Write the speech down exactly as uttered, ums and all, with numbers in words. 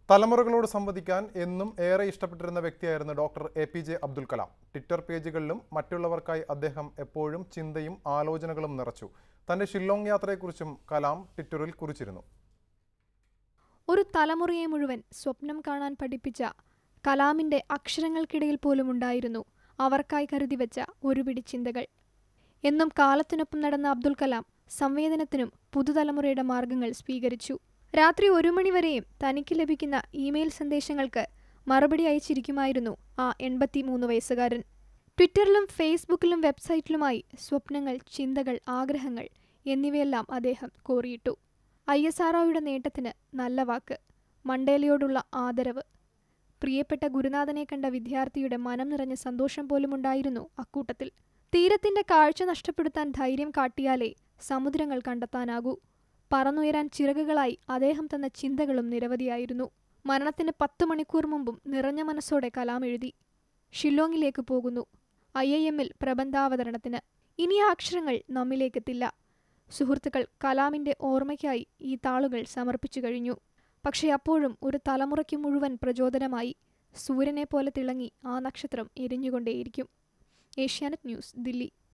തലമുറകളോട് സംവദിക്കാൻ എന്നും ഏറെ ഇഷ്ടപ്പെട്ടിരുന്ന വ്യക്തിയായിരുന്നു doctor A P J Abdul Kalam. Twitter പേജുകളിലും മറ്റുള്ളവർക്കായി അദ്ദേഹം എപ്പോഴും ചിന്തയും ആലോചനകളും നിറച്ചു. തന്റെ ഷില്ലോങ് യാത്രയെക്കുറിച്ചും കലാം ട്വിറ്ററിൽ കുറിച്ചിരുന്നു. ഒരു തലമുറയെ മുഴുവൻ സ്വപ്നം കാണാൻ പഠിപ്പിച്ച കലാമിന്റെ അക്ഷരങ്ങൾക്കിടയിൽ പോലും ഉണ്ടായിരുന്നു അവർക്കായി കരുതി വെച്ച ഒരു പിടി ചിന്തകൾ. എന്നും കാലത്തിനൊപ്പം നടന്ന അബ്ദുൽ കലാം സംവേദനത്തിനും പുതുതലമുറയുടെ മാർഗങ്ങൾ സ്വീകരിച്ചു. രാത്രി ഒരു മണിവരെയും തനിക്ക് ലഭിക്കുന്ന ഇമെയിൽ സന്ദേശങ്ങൾക്ക് മറുപടി അയച്ചിരിക്കുമായിരുന്നു ആ എൺപത്തിമൂന്ന് വയസ്സുകാരൻ. ട്വിറ്ററിലും ഫേസ്ബുക്കിലും വെബ്സൈറ്റിലുമായി സ്വപ്നങ്ങൾ, ചിന്തകൾ, ആഗ്രഹങ്ങൾ എന്നിവയെല്ലാം അദ്ദേഹം കോറിയിട്ടു. ഐ എസ് ആർ ഒയുടെ നേട്ടത്തിന് നല്ല വാക്ക്, മണ്ടേലയോടുള്ള ആദരവ്, പ്രിയപ്പെട്ട ഗുരുനാഥനെ കണ്ട വിദ്യാർത്ഥിയുടെ മനം നിറഞ്ഞ സന്തോഷം പോലുമുണ്ടായിരുന്നു അക്കൂട്ടത്തിൽ. തീരത്തിന്റെ കാഴ്ച നഷ്ടപ്പെടുത്താൻ ധൈര്യം കാട്ടിയാലേ സമുദ്രങ്ങൾ കണ്ടെത്താനാകൂ. പറന്നുയരാൻ ചിറകുകളായി അദ്ദേഹം തന്ന ചിന്തകളും നിരവധിയായിരുന്നു. മരണത്തിന് പത്ത് മണിക്കൂർ മുമ്പും നിറഞ്ഞ മനസ്സോടെ കലാം എഴുതി, ഷില്ലോങ്ങിലേക്ക് പോകുന്നു, ഐ ഐ എമ്മിൽ പ്രബന്ധാവതരണത്തിന്. ഇനി ആ അക്ഷരങ്ങൾ നമ്മിലേക്കെത്തില്ല. സുഹൃത്തുക്കൾ കലാമിന്റെ ഓർമ്മയ്ക്കായി ഈ താളുകൾ സമർപ്പിച്ചു കഴിഞ്ഞു. പക്ഷെ അപ്പോഴും ഒരു തലമുറയ്ക്ക് മുഴുവൻ പ്രചോദനമായി സൂര്യനെ പോലെ തിളങ്ങി ആ നക്ഷത്രം എരിഞ്ഞുകൊണ്ടേയിരിക്കും. ഏഷ്യാനെറ്റ് ന്യൂസ്, ദില്ലി.